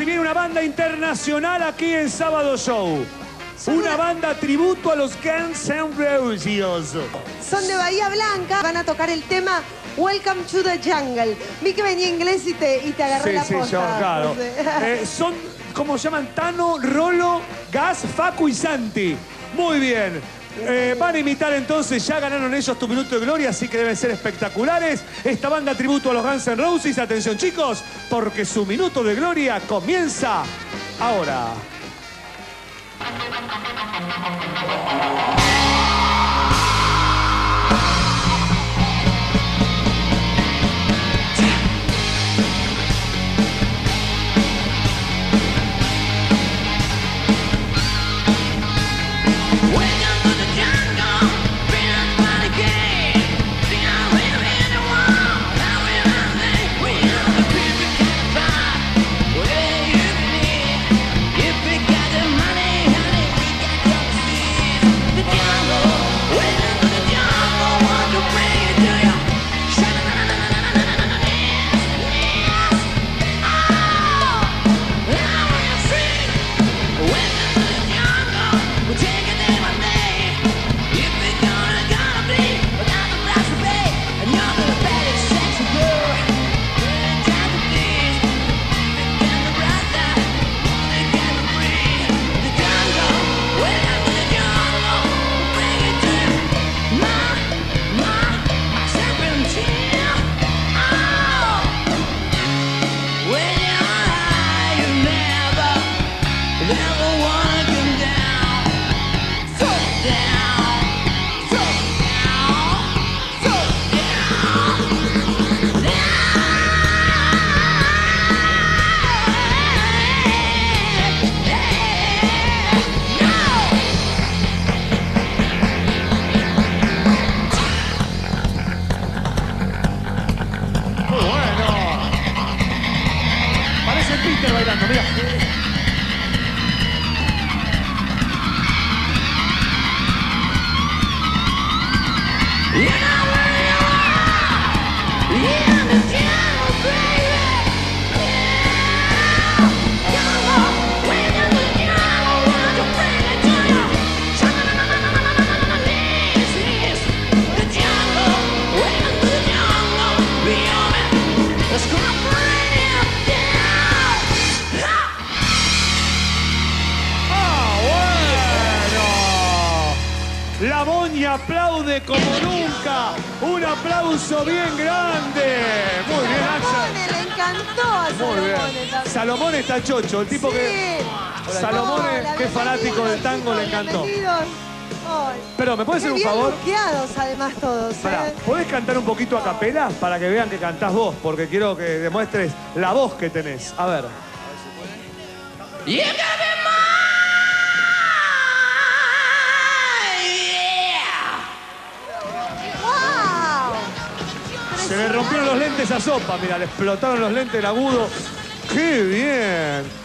viene una banda internacional aquí en Sábado Show. Una banda tributo a los Guns N' Roses. Son de Bahía Blanca. Van a tocar el tema Welcome to the Jungle. Vi que venía inglés y te agarré la posta. Sí, yo, claro. Son, ¿cómo se llaman? Tano, Rolo, Gas, Facu y Santi. Muy bien. Van a imitar entonces, ya ganaron ellos Tu Minuto de Gloria, así que deben ser espectaculares. Esta banda tributo a los Guns N' Roses. Atención, chicos, porque su Minuto de Gloria comienza ahora. Peter bailando, mira. La Moña aplaude como nunca. Un aplauso bien grande. Muy bien, Axel. Le encantó a Salomone también. Salomone está chocho. El tipo que... Salomone, que es fanático del tango, le encantó. Pero, ¿me puedes hacer un favor? Bloqueados además todos. Pará, ¿podés cantar un poquito a capela para que vean que cantás vos? Porque quiero que demuestres la voz que tenés. A ver. Se le rompieron los lentes a Sopa, mira, le explotaron los lentes del agudo. ¡Qué bien!